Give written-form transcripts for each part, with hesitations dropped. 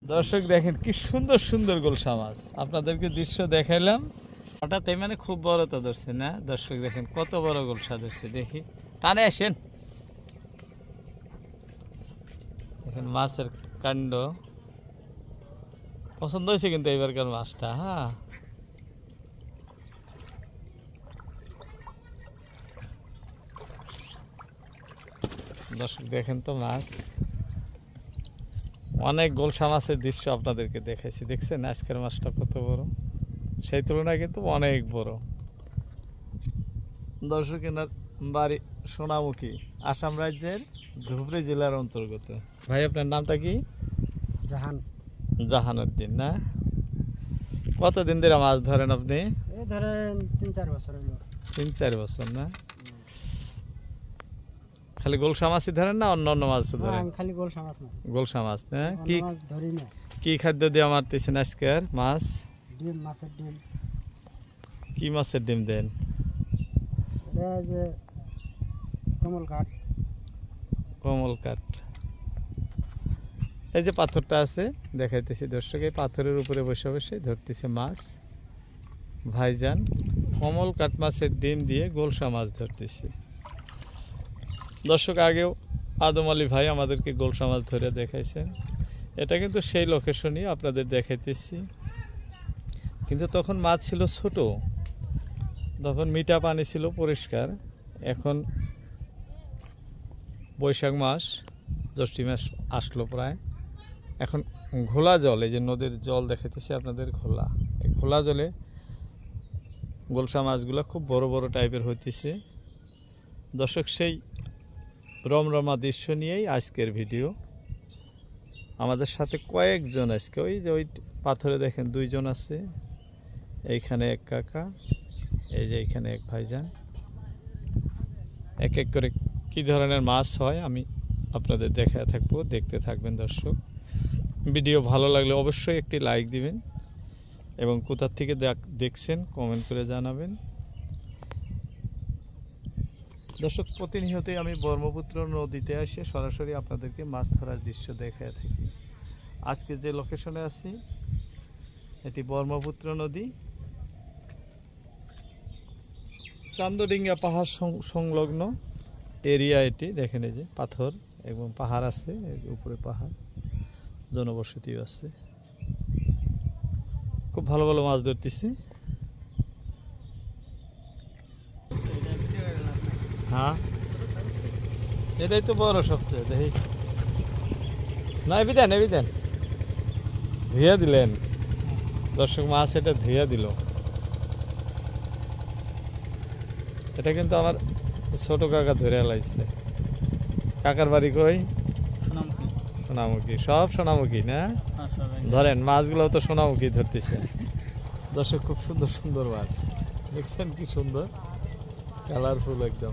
দর্শক দেখেন কি সুন্দর সুন্দর গোলসা মাছ আপনাদেরকে দৃশ্য দেখাইলাম। হঠাৎ মানে খুব বড় তো ধরছে না। দর্শক দেখেন কত বড় গোলসা ধরছে, দেখি টানে আসেন। দেখেন মাছের কাণ্ড পছন্দ হয়েছে কিন্তু এবারকার মাছটা। হ্যাঁ, দর্শক দেখেন তো মাছ, অনেক গোলসা মাছের দৃশ্য আপনাদেরকে দেখাইছি। দেখছেন আজকের মাছটা কত বড়, সেই তুলনায় কিন্তু অনেক বড়। দর্শক এনার বাড়ি সোনামুখী, আসাম রাজ্যের ধুবড়ী জেলার অন্তর্গত। ভাই আপনার নামটা কি? জাহান। জাহানুদ্দিন না? কতদিন ধরে মাছ ধরেন আপনি? এই ধরেন 3-4 বছর হলো। 3-4 বছর না? খালি গোলসা মাছই ধরেন না অন্য অন্য মাছও ধরেন? আমি খালি গোলসা মাছ না। গোলসা মাছ না? কি মাছ ধরি না। কি খাদ্য দিয়ে মারতেছেন আজকের মাছ? ডিম, মাছের ডিম। কি মাছের ডিম দেন? এটা যে কমল কাঠ। কমল কাঠ। এই যে পাথরটা আছে দেখাইতেছি দর্শক, এই পাথরের উপরে বসে বসে ধরতেছে মাছ ভাইজান। কমল কাঠ মাছের ডিম দিয়ে গোলসা মাছ ধরতেছে। দর্শক আগেও আদম আলী ভাই আমাদেরকে গোলসা মাছ ধরে দেখাইছেন। এটা কিন্তু সেই লোকেশনই আপনাদের দেখাইতেছি, কিন্তু তখন মাছ ছিল ছোট, তখন মিঠা পানি ছিল পরিষ্কার। এখন বৈশাখ মাস, জ্যৈষ্ঠ মাস আসলো প্রায়, এখন ঘোলা জল, এই যে নদীর জল দেখাইতেছি আপনাদের, ঘোলা, এই ঘোলা জলে গোলসা মাছগুলো খুব বড় বড় টাইপের হইতেছে। দর্শক সেই রমরমা দৃশ্য নিয়েই আজকের ভিডিও। আমাদের সাথে কয়েকজন আজকে, ওই যে ওই পাথরে দেখেন 2 জন আছে, এইখানে এক কাকা, এই যে এইখানে এক ভাইজান। এক এক করে কি ধরনের মাছ হয় আমি আপনাদের দেখায় থাকবো, দেখতে থাকবেন দর্শক। ভিডিও ভালো লাগলে অবশ্যই একটি লাইক দিবেন এবং কোথা থেকে দেখছেন কমেন্ট করে জানাবেন। দর্শক প্রতিনিয়তই আমি ব্রহ্মপুত্র নদীতে এসে সরাসরি আপনাদেরকে মাছ ধরার দৃশ্য দেখায় থাকি। আজকে যে লোকেশনে আছি এটি ব্রহ্মপুত্র নদী, চান্দডিঙ্গা পাহাড় সংলগ্ন এরিয়া এটি। দেখেন এই যে পাথর এবং পাহাড় আছে, উপরে পাহাড়, জনবসতিও আছে। খুব ভালো ভালো মাছ ধরতেছি। হ্যাঁ, এটাই তো বড় সবচেয়ে। দেখি না, এবি দেন ধুইয়া দিলেন দর্শক, মাছ এটা ধুইয়া দিল। এটা কিন্তু আমার ছোট কাকা ধরে লাইছে। কাকার বাড়ি কই? সোনামুখী। সব সোনামুখী না? ধরেন মাছগুলো তো সোনামুখী ধরতেছে। দর্শক খুব সুন্দর সুন্দর মাছ দেখছেন, কি সুন্দর কালারফুল একদম।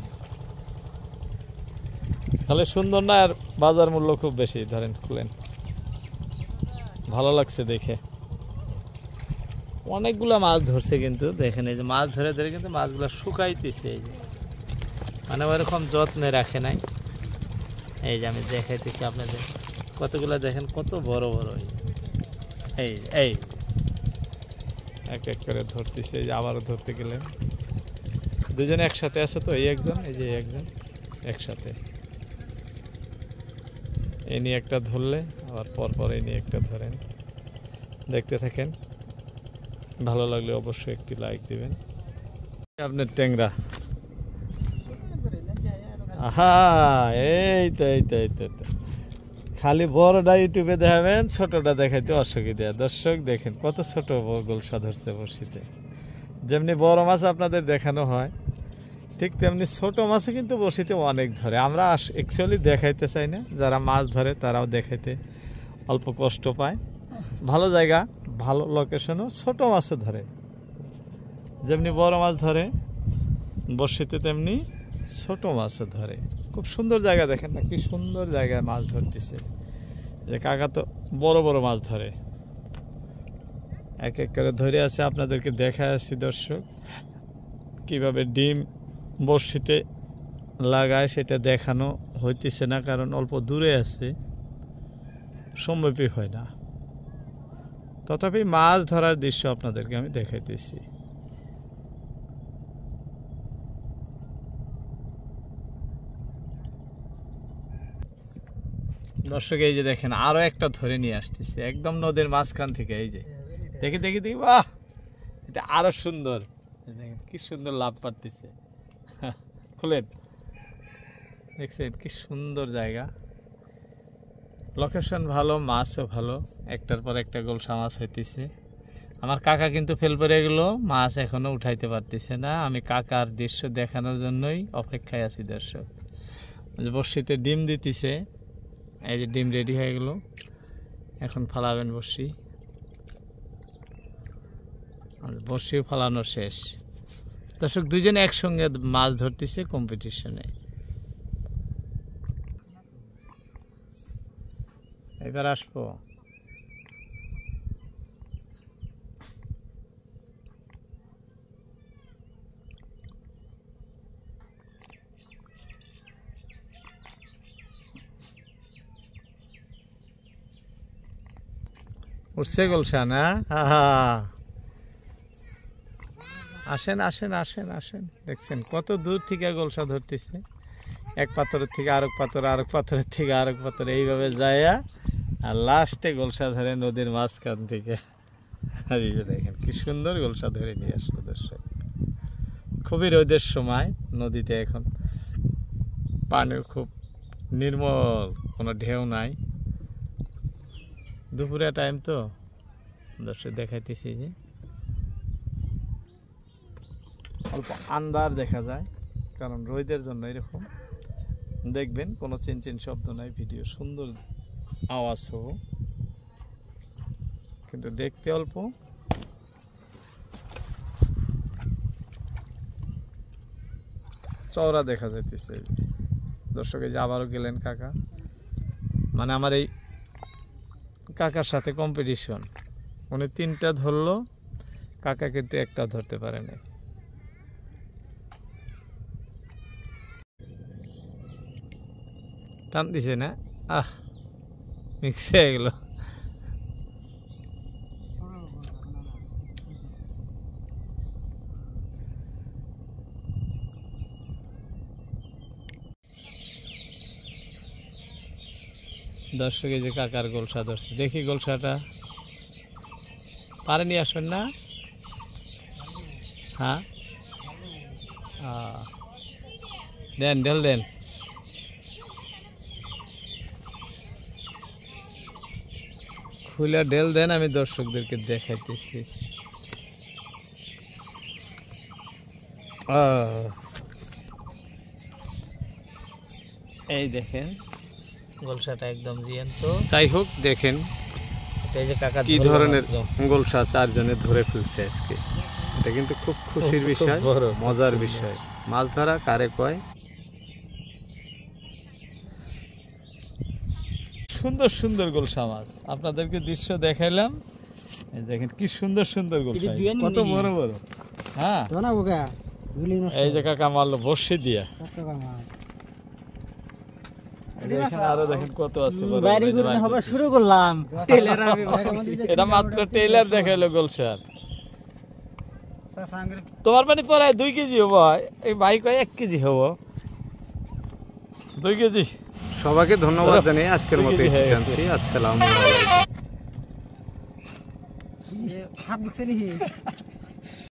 তাহলে সুন্দর না, আর বাজার মূল্য খুব বেশি। ধরেন খুলেন, ভালো লাগছে দেখে। অনেকগুলা মাছ ধরছে কিন্তু দেখেন, এই যে মাছ ধরে ধরে কিন্তু মাছগুলো শুকাইতেছে। এই যে মানে ওরকম যত্নে রাখে নাই। এই যে আমি দেখাইতেছি আপনাদের, কতগুলা দেখেন কত বড় বড়। এই এই এক এক করে ধরতেছে। এই যে আবারও ধরতে গেলেন, দুজনে একসাথে আছে তো, এই একজন, এই যে একজন একসাথে। এই নিয়ে একটা ধরলে আবার পরপর এই নিয়ে একটা ধরেন। দেখতে থাকেন, ভালো লাগলে অবশ্যই একটি লাইক দিবেন। আপনার ট্যাংরা, আহা, এই তো এই তো এই তো। খালি বড়টা ইউটিউবে দেখাবেন, ছোটটা দেখাইতে অসুবিধা। দর্শক দেখেন কত ছোট গোলসা ধরছে বড়শিতে। যেমনি বড় মাছ আপনাদের দেখানো হয়, ঠিক তেমনি ছোট মাছও কিন্তু বড়শিতে অনেক ধরে। আমরা অ্যাকচুয়ালি দেখাইতে চাই না, যারা মাছ ধরে তারাও দেখাইতে অল্প কষ্ট পায়। ভালো জায়গা, ভালো লোকেশনও ছোট মাছও ধরে। যেমনি বড় মাছ ধরে বড়শিতে, তেমনি ছোট মাছও ধরে। খুব সুন্দর জায়গা, দেখেন না কি সুন্দর জায়গায় মাছ ধরতেছে। যে কাকা তো বড় বড় মাছ ধরে, এক এক করে ধরে আছে। আপনাদেরকে দেখায় আসছি দর্শক, কিভাবে ডিম বড়শিতে লাগায় সেটা দেখানো হইতেছে না, কারণ অল্প দূরে আছে, সম্ভবই হয় না। তথাপি মাছ ধরার দৃশ্য আপনাদেরকে আমি দেখাইতেছি। দর্শক এই যে দেখেন আরো একটা ধরে নিয়ে আসতেছে একদম নদীর মাঝখান থেকে। এই যে দেখি দেখি দেখি, বাহ, এটা আরো সুন্দর। দেখেন কি সুন্দর লাভ পারতেছে। খুলেন, দেখছেন কি সুন্দর জায়গা, লোকেশন ভালো, মাছও ভালো, একটার পর একটা গোলসা মাছ হইতেছে। আমার কাকা কিন্তু ফেল পড়ে গেল, মাছ এখনো উঠাইতে পারতেছে না। আমি কাকার দৃশ্য দেখানোর জন্যই অপেক্ষায় আছি দর্শক। বড়শিতে ডিম দিতেছে, এই যে ডিম রেডি হয়ে গেল, এখন ফালাবেন বড়শি। বড়শিও ফালানো শেষ দর্শক, দুজনে একসঙ্গে মাছ ধরতেছে কম্পিটিশনে। এবার আসবো, উঠছে গোলসা না? আসেন আসেন আসেন আসেন, দেখছেন কত দূর থেকে গোলসা ধরতেছে। এক পাথরের থেকে আরেক পাথর, আরেক পাথরের থেকে আরেক পাথর, এইভাবে যায়া আর লাস্টে গোলসা ধরে নদীর মাঝখান থেকে। আর এই যে দেখেন কি সুন্দর গোলসা ধরে নিয়ে আসলো দর্শক। খুবই রোদের সময়, নদীতে এখন পানি খুব নির্মল, কোনো ঢেউ নাই। দুপুরে টাইম তো দর্শক, দেখাইতেছি যে অল্প আন্ধার দেখা যায়, কারণ রোদের জন্য এরকম। দেখবেন কোনো চিনচিন শব্দ নাই, ভিডিও সুন্দর আওয়াজ হবো, কিন্তু দেখতে অল্প। চওড়া দেখা যাইতেছে দর্শক। এই যে আবারও গেলেন কাকা, মানে আমার এই কাকার সাথে কম্পিটিশন। উনি 3টা ধরলো, কাকা কিন্তু একটা ধরতে পারে না। টান দিছে না, মিক্স হয়ে গেল। দর্শক এই যে কাকার গোলসা ধরছে, দেখি গোলসাটা পারে নিয়ে আসবেন না? হ্যাঁ, দেন ঢেল দেন। খুলে ঢেল দেন, আমি দর্শকদেরকে দেখাইতেছি। এই দেখেন গোলসাটা একদম জ্যান্ত। যাই হোক, দেখেন এই যে কাকা কি ধরনের গোলসা 4 জনে ধরে ফেলছে আজকে। এটা কিন্তু খুব খুশির বিষয়, মজার বিষয়। মাছ ধরা কারে কয়। সুন্দর সুন্দর গোলসা মাছ আপনাদেরকে দৃশ্য দেখাইলাম। এই দেখেন কি সুন্দর সুন্দর গোলসা, কত বড় বড়। হ্যাঁ, এই যে কাকা মারলো বর্ষি দিয়া। আরো দেখেন কত আছে, শুরু করলাম। এটা মাত্র টেইলার দেখাইলো গোলসার। তোমার পানি প্রায় 2 কেজি হবো, এই ভাই কয় 1 কেজি হবো, 2 কেজি। সবাইকে ধন্যবাদ জানিয়ে আজকের মতো জানছি। আসসালামু আলাইকুম।